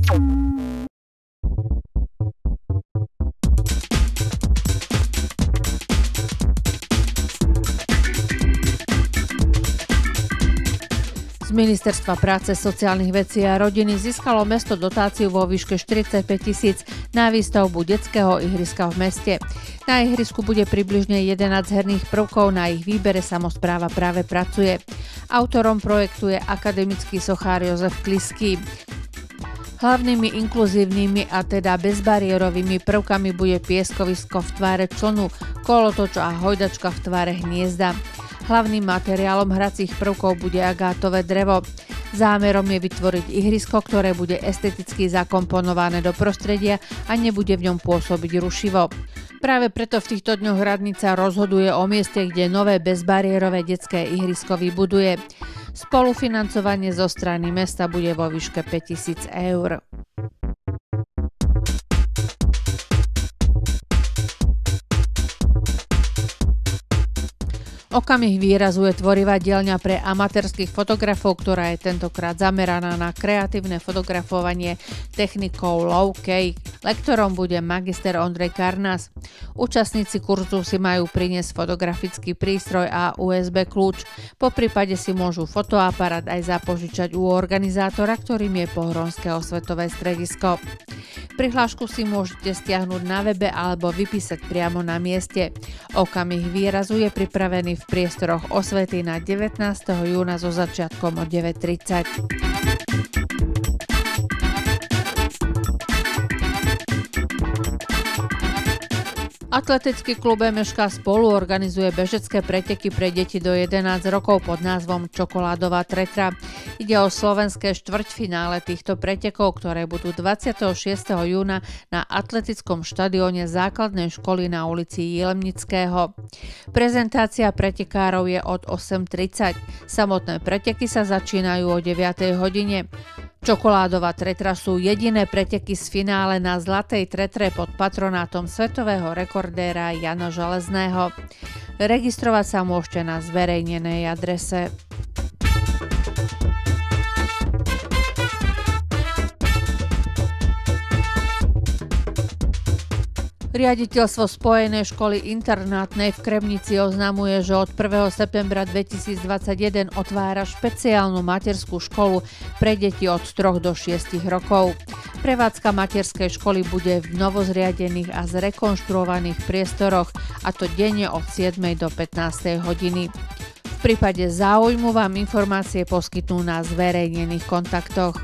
Z Ministerstva práce, sociálnych vecí a rodiny získalo mesto dotáciu vo výške 45 000 na výstavbu detského ihriska v meste. Na ihrisku bude približne 11 herných prvkov, na ich výbere samospráva práve pracuje. Autorom projektu je akademický sochár Jozef Kliský. Hlavnými inkluzívnymi a teda bezbariérovými prvkami bude pieskovisko v tvare člnu, kolotoč a hojdačka v tvare hniezda. Hlavným materiálom hracích prvkov bude agátové drevo. Zámerom je vytvoriť ihrisko, ktoré bude esteticky zakomponované do prostredia a nebude v ňom pôsobiť rušivo. Práve preto v týchto dňoch radnica rozhoduje o mieste, kde nové bezbariérové detské ihrisko vybuduje. Spolufinancovanie zo strany mesta bude vo výške 5 000 eur. Okamih výrazu je tvorivá dielňa pre amatérskych fotografov, ktorá je tentokrát zameraná na kreatívne fotografovanie technikou low-key. Lektorom bude magister Ondrej Karnas. Účastníci kurzu si majú priniesť fotografický prístroj a USB kľúč. Poprípade si môžu fotoaparát aj zapožičať u organizátora, ktorým je Pohronské osvetové stredisko. Prihlášku si môžete stiahnuť na webe alebo vypísať priamo na mieste. Okamih výrazu je pripravený v priestoroch Osvety na 19. júna so začiatkom o 9:30. Atletický klub Emeška spolu organizuje bežecké preteky pre deti do 11 rokov pod názvom Čokoládová tretra. Ide o slovenské štvrťfinále týchto pretekov, ktoré budú 26. júna na atletickom štadióne základnej školy na ulici Jilemnického. Prezentácia pretekárov je od 8:30. Samotné preteky sa začínajú o 9. hodine. Čokoládová tretra sú jediné preteky z finále na Zlatej tretre pod patronátom svetového rekordéra Jana Železného. Registrovať sa môžete na zverejnenej adrese. Riaditeľstvo Spojenej školy internátnej v Kremnici oznamuje, že od 1. septembra 2021 otvára špeciálnu materskú školu pre deti od 3 do 6 rokov. Prevádzka materskej školy bude v novozriadených a zrekonštruovaných priestoroch, a to denne od 7. do 15. hodiny. V prípade záujmu vám informácie poskytnú na zverejnených kontaktoch.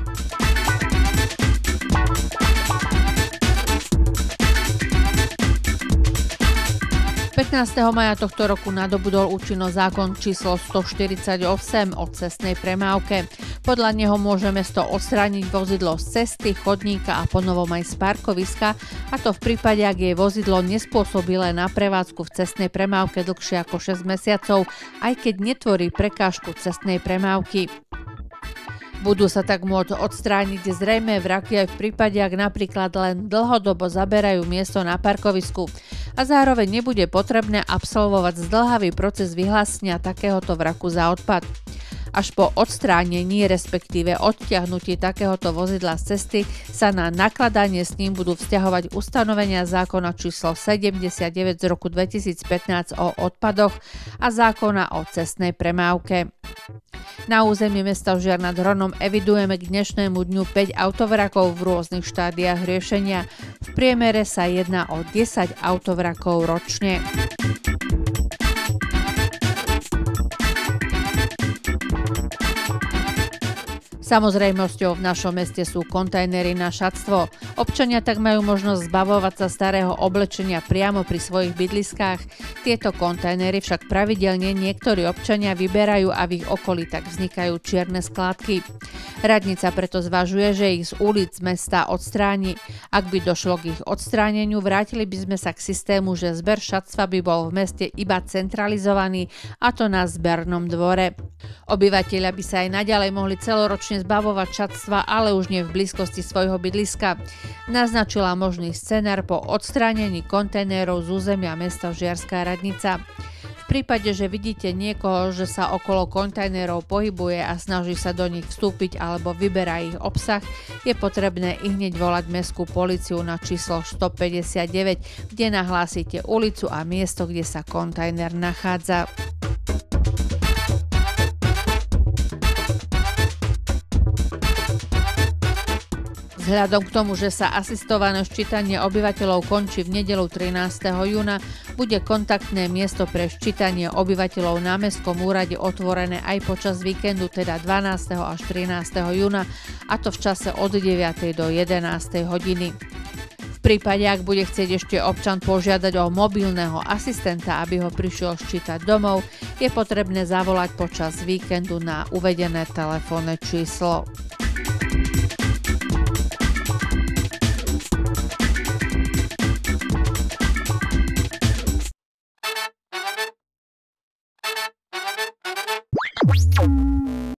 15. maja tohto roku nadobudol účinnosť zákon číslo 148 o cestnej premávke. Podľa neho môže mesto odstrániť vozidlo z cesty, chodníka a ponovom aj z parkoviska, a to v prípade, ak je vozidlo nespôsobilé na prevádzku v cestnej premávke dlhšie ako 6 mesiacov, aj keď netvorí prekážku cestnej premávky. Budú sa tak môcť odstrániť zrejmé vraky aj v prípade, ak napríklad len dlhodobo zaberajú miesto na parkovisku, a zároveň nebude potrebné absolvovať zdĺhavý proces vyhlásenia takéhoto vraku za odpad. Až po odstránení, respektíve odtiahnutí takéhoto vozidla z cesty, sa na nakladanie s ním budú vzťahovať ustanovenia zákona číslo 79 z roku 2015 o odpadoch a zákona o cestnej premávke. Na území mesta Žiar nad Hronom evidujeme k dnešnému dňu 5 autovrakov v rôznych štádiách riešenia. V priemere sa jedná o 10 autovrakov ročne. Samozrejmosťou v našom meste sú kontajnery na šatstvo. Občania tak majú možnosť zbavovať sa starého oblečenia priamo pri svojich bydliskách. Tieto kontajnery však pravidelne niektorí občania vyberajú a v ich okolí tak vznikajú čierne skládky. Radnica preto zvažuje, že ich z ulic mesta odstráni. Ak by došlo k ich odstráneniu, vrátili by sme sa k systému, že zber šatstva by bol v meste iba centralizovaný, a to na zbernom dvore. Obyvatelia by sa aj naďalej mohli celoročne zbavovať šatstva, ale už nie v blízkosti svojho bydliska. Naznačila možný scenár po odstránení kontajnerov z územia mesta Žiarská Radnica. V V prípade, že vidíte niekoho, že sa okolo kontajnerov pohybuje a snaží sa do nich vstúpiť alebo vyberá ich obsah, je potrebné ihneď volať mestskú políciu na číslo 159, kde nahlásite ulicu a miesto, kde sa kontajner nachádza. Vzhľadom k tomu, že sa asistované ščítanie obyvateľov končí v nedeľu 13. júna, bude kontaktné miesto pre ščítanie obyvateľov na mestskom úrade otvorené aj počas víkendu, teda 12. až 13. júna, a to v čase od 9. do 11. hodiny. V prípade, ak bude chcieť ešte občan požiadať o mobilného asistenta, aby ho prišiel ščítať domov, je potrebné zavolať počas víkendu na uvedené telefónne číslo.